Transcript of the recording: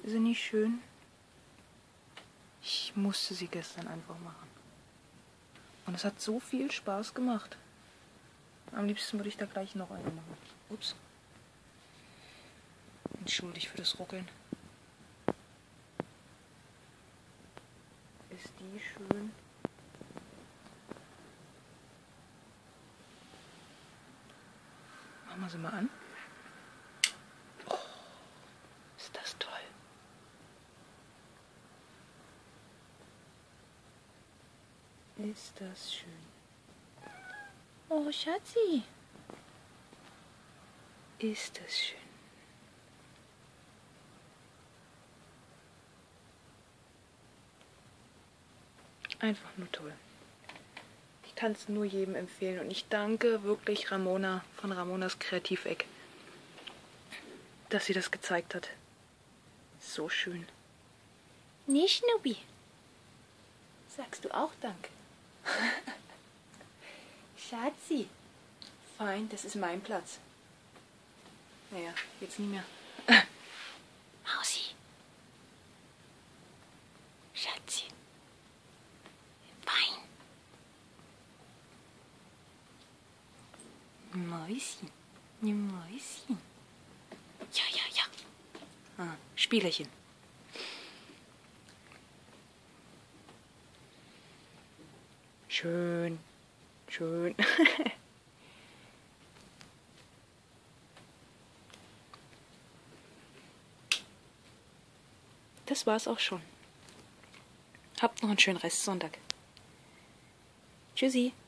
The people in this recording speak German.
Ist sie nicht schön? Ich musste sie gestern einfach machen. Und es hat so viel Spaß gemacht. Am liebsten würde ich da gleich noch eine machen. Ups. Entschuldigt für das Ruckeln. Ist die schön? Machen wir sie mal an. Oh, ist das toll. Ist das schön. Oh, Schatzi. Ist das schön. Einfach nur toll. Ich kann es nur jedem empfehlen und ich danke wirklich Ramona von Ramonas Kreativeck, dass sie das gezeigt hat. So schön. Nee, Schnubi. Sagst du auch Danke? Schatzi. Fein, das ist mein Platz. Naja, jetzt nie mehr. Mausi. Schatzi. Fein. Mäuschen. Mäuschen. Ja, ja, ja. Ah, Spielerchen. Schön. Schön. Das war's auch schon. Habt noch einen schönen Restsonntag. Tschüssi.